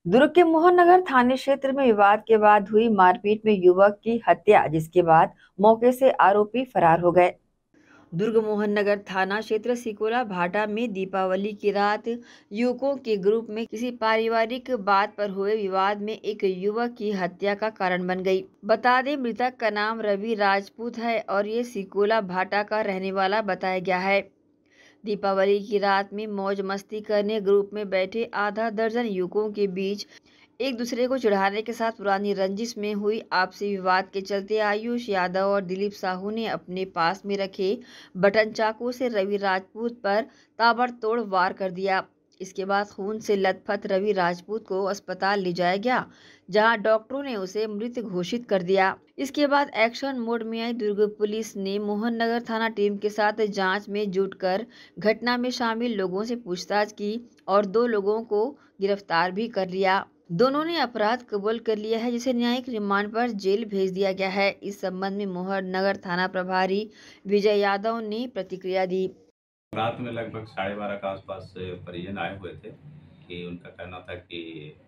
दुर्ग के मोहन नगर थाने क्षेत्र में विवाद के बाद हुई मारपीट में युवक की हत्या, जिसके बाद मौके से आरोपी फरार हो गए। दुर्ग मोहन नगर थाना क्षेत्र सिकोला भाटा में दीपावली की रात युवकों के ग्रुप में किसी पारिवारिक बात पर हुए विवाद में एक युवक की हत्या का कारण बन गई। बता दें, मृतक का नाम रवि राजपूत है और ये सिकोला भाटा का रहने वाला बताया गया है। दीपावली की रात में मौज मस्ती करने ग्रुप में बैठे आधा दर्जन युवकों के बीच एक दूसरे को चिढ़ाने के साथ पुरानी रंजिश में हुई आपसी विवाद के चलते आयुष यादव और दिलीप साहू ने अपने पास में रखे बटन चाकू से रवि राजपूत पर ताबड़तोड़ वार कर दिया। इसके बाद खून से लथपथ रवि राजपूत को अस्पताल ले जाया गया, जहां डॉक्टरों ने उसे मृत घोषित कर दिया। इसके बाद एक्शन मोड में आई दुर्ग पुलिस ने मोहन नगर थाना टीम के साथ जांच में जुटकर घटना में शामिल लोगों से पूछताछ की और 2 लोगों को गिरफ्तार भी कर लिया। दोनों ने अपराध कबूल कर लिया है, जिसे न्यायिक रिमांड पर जेल भेज दिया गया है। इस संबंध में मोहन नगर थाना प्रभारी विजय यादव ने प्रतिक्रिया दी। रात में लगभग 12:30 के आसपास परिजन आए हुए थे कि उनका कहना था कि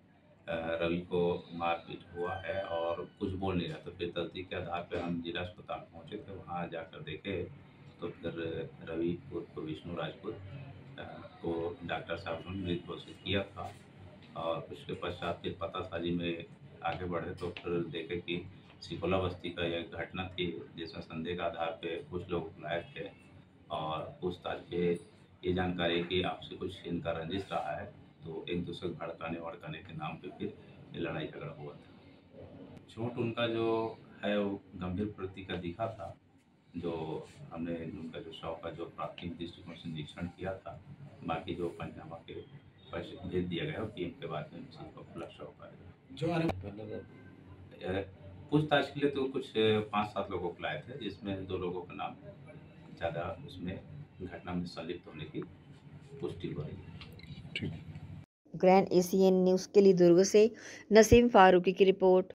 रवि को मारपीट हुआ है और कुछ बोल नहीं रहा। तो फिर तस्दीक के आधार पे हम जिला अस्पताल पहुँचे थे। वहाँ जाकर देखे तो फिर रवि उर्फ विष्णु राजपूत अ, को डॉक्टर साहब ने मृत घोषित किया था। और उसके पश्चात फिर पतासाजी में आगे बढ़े तो फिर देखे कि सिकोला बस्ती का एक घटना थी, जिसमें संदेह के आधार पे कुछ लोग बुलाए थे और पूछताछ पे ये जानकारी कि आपसे कुछ इनका रंजिश रहा है, तो एक दूसरे को भड़काने के नाम पे फिर ये लड़ाई झगड़ा हुआ था। चोट उनका जो है वो गंभीर प्रकृति का दिखा था। जो हमने उनका जो शव का जो प्राथमिक दृष्टिकोण से निरीक्षण किया था, बाकी जो पंचनामा के पश्चात भेज दिया गया और टीम के बाद में उसी को खुला शव पाया। पूछताछ के लिए तो कुछ 5-7 लोगों को लाए थे, जिसमें 2 लोगों का नाम ज़्यादा उसमें घटना में संलिप्त होने की पुष्टि हो रही है। ग्रैंड एशियन न्यूज़ के लिए दुर्ग से नसीम फारूकी की रिपोर्ट।